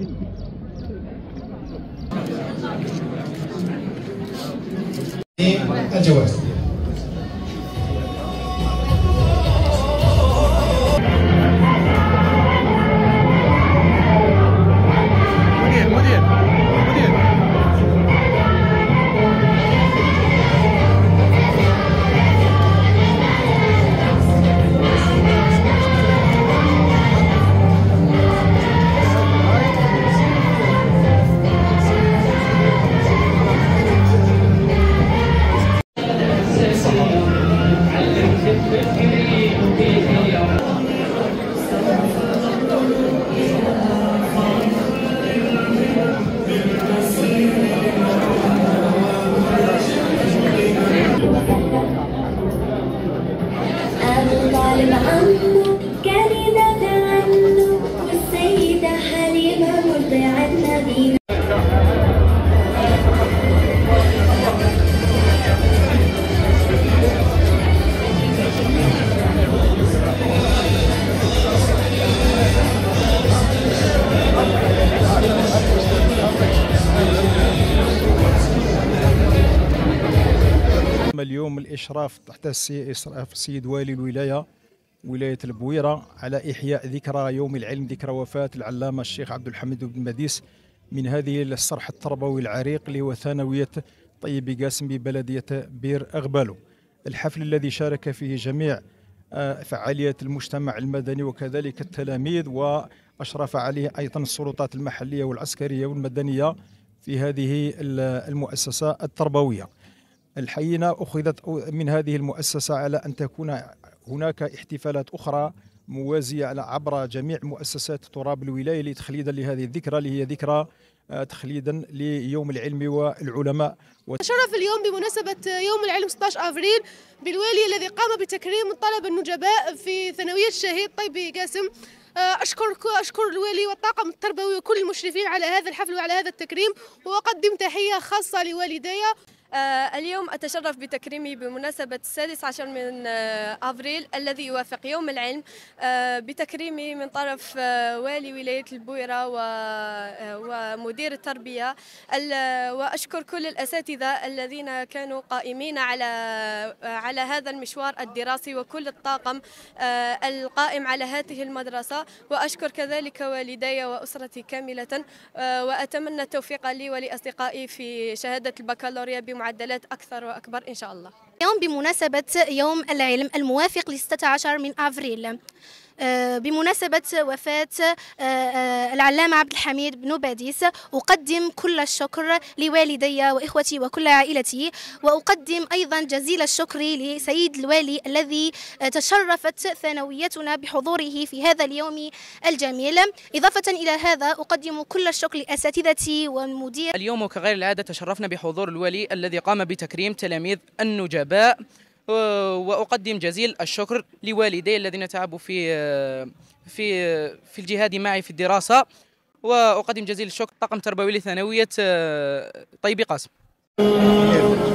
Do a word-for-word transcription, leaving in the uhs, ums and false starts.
الجوائز. مدير مدير مدير كان يدافع عنه والسيدة حليمة مرضعة النبي. اليوم الإشراف تحت إشراف السيد والي الولاية ولاية البويرة على إحياء ذكرى يوم العلم، ذكرى وفاة العلامة الشيخ عبد الحميد بن مديس من هذه الصرح التربوي العريق اللي هو ثانوية طيب قاسم ببلدية بير أغبالو. الحفل الذي شارك فيه جميع فعاليات المجتمع المدني وكذلك التلاميذ، وأشرف عليه أيضا السلطات المحلية والعسكرية والمدنية في هذه المؤسسة التربوية. الحقيقة أخذت من هذه المؤسسة على أن تكون هناك احتفالات أخرى موازية على عبر جميع مؤسسات تراب الولاية لتخليدا لهذه الذكرى اللي هي ذكرى تخليدا ليوم العلم والعلماء. شرف اليوم بمناسبة يوم العلم ستة عشر أفريل بالوالي الذي قام بتكريم الطلبة النجباء في ثانوية الشهيد طيب قاسم. أشكر أشكر الوالي والطاقم التربوي وكل المشرفين على هذا الحفل وعلى هذا التكريم، وأقدم تحية خاصة لوالدي. آه اليوم أتشرف بتكريمي بمناسبة السادس عشر من آه أفريل الذي يوافق يوم العلم آه بتكريمي من طرف آه والي ولاية البويرة ومدير التربية. وأشكر كل الأساتذة الذين كانوا قائمين على آه على هذا المشوار الدراسي وكل الطاقم آه القائم على هذه المدرسة، وأشكر كذلك والدي وأسرتي كاملة، آه وأتمنى التوفيق لي ولأصدقائي في شهادة البكالوريا معدلات أكثر وأكبر إن شاء الله. اليوم بمناسبة يوم العلم الموافق ل ستة عشر من أفريل، بمناسبة وفاة العلامة عبد الحميد بن باديس، أقدم كل الشكر لوالدي وإخوتي وكل عائلتي، وأقدم أيضا جزيل الشكر لسيد الوالي الذي تشرفت ثانويتنا بحضوره في هذا اليوم الجميل. إضافة إلى هذا أقدم كل الشكر لأساتذتي والمدير. اليوم وكغير العادة تشرفنا بحضور الوالي الذي قام بتكريم تلاميذ النجباء، وأقدم جزيل الشكر لوالدي الذين تعبوا في في في الجهاد معي في الدراسة، وأقدم جزيل الشكر طاقم تربوي لثانوية طيب قاسم.